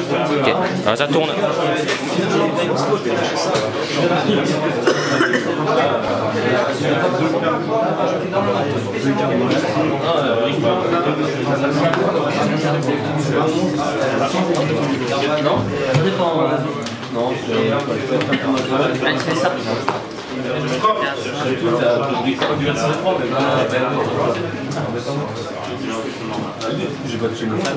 Ok, alors ça tourne. Non, c'est ça. J'ai pas tué mon frère.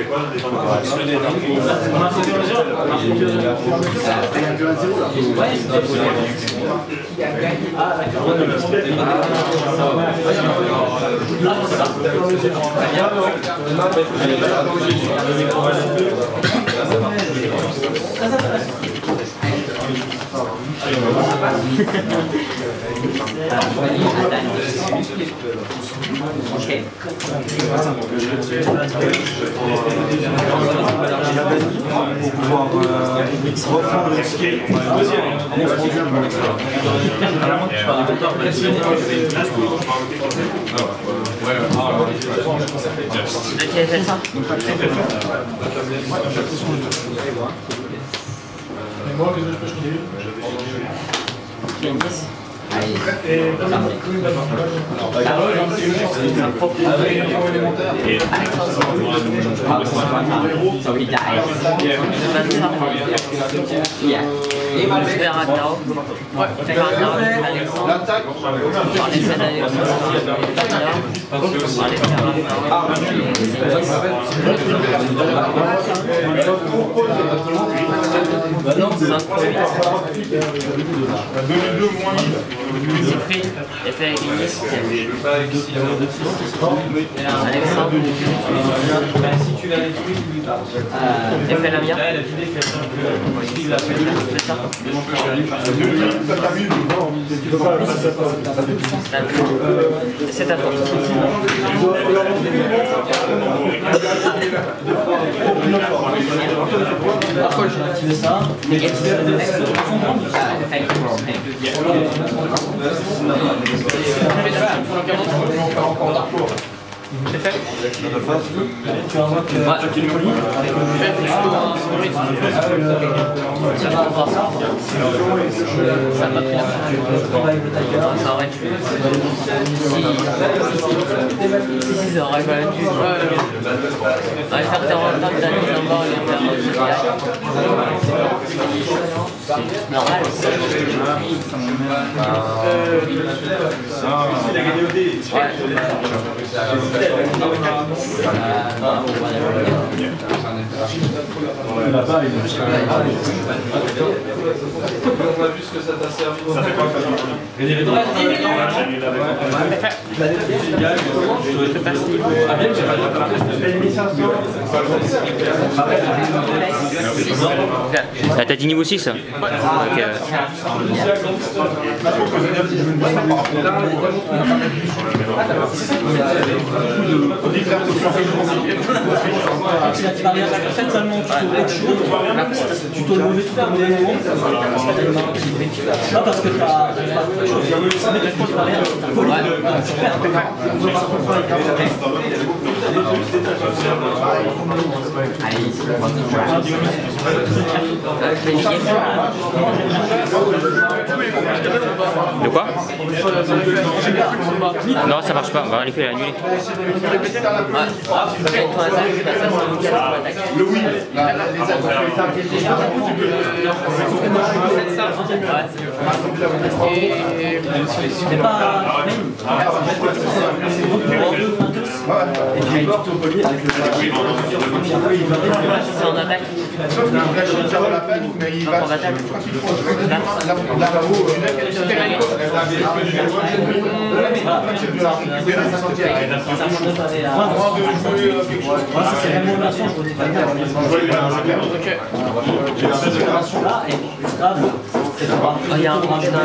Pour pouvoir reprendre le ski. Siegfried, effet Ignis, Alexandre, effet Lamia, c'est à toi. Pourquoi j'ai activé ça? C'est fait. Tu as un mois ça m'a pris ça aurait tué. Si, ça aurait quand même tué. On va faire 40 ans de la mise en bord et on va faire c'est normal. Là-bas, il on a vu ce que ça t'a servi. Ça fait quoi Ah, t'as dit niveau 6 donc, tu te le mets tout à l'heure. Pas parce que tu as de quoi? Non, ça marche pas, on va aller faire annuler. Le oui. et tu portes au collier avec le C'est en attaque. Mais il va il y a un branche d'un